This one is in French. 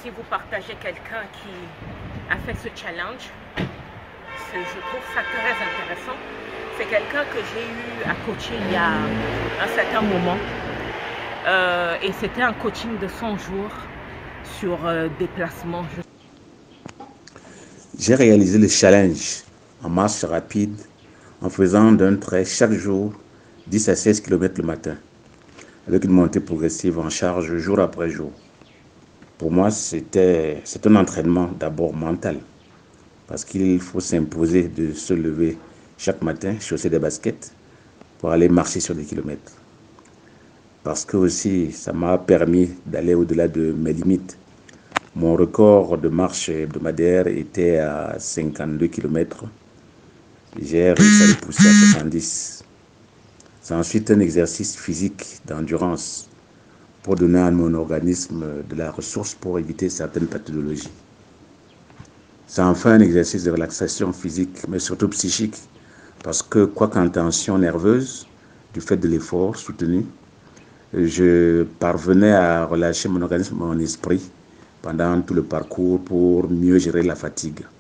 si vous partagez quelqu'un qui a fait ce challenge. Je trouve ça très intéressant. C'est quelqu'un que j'ai eu à coacher il y a un certain moment. Et c'était un coaching de 100 jours sur déplacement. J'ai réalisé le challenge en marche rapide en faisant d'un trait chaque jour 10 à 16 km le matin, avec une montée progressive en charge jour après jour. Pour moi, c'est un entraînement d'abord mental, parce qu'il faut s'imposer de se lever chaque matin, chausser des baskets, pour aller marcher sur des kilomètres. Parce que aussi, ça m'a permis d'aller au-delà de mes limites. Mon record de marche hebdomadaire était à 52 km. J'ai réussi à le pousser à 70. C'est ensuite un exercice physique d'endurance pour donner à mon organisme de la ressource pour éviter certaines pathologies. C'est enfin un exercice de relaxation physique, mais surtout psychique, parce que quoi qu'en tension nerveuse, du fait de l'effort soutenu, je parvenais à relâcher mon organisme, mon esprit pendant tout le parcours pour mieux gérer la fatigue.